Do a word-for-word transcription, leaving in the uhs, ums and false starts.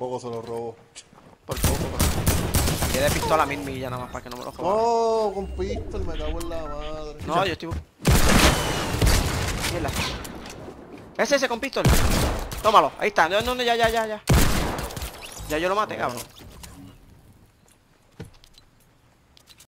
poco se lo robo. Por poco, pero... Cambié de pistola a mil millas nada más para que no me lo robaran. No, con pistol, me cago en la madre. No, yo estoy... Mierda. ¿Es ese con pistola? Tómalo, ahí está. No, no, ya, ya, ya, ya. Ya yo lo maté, cabrón.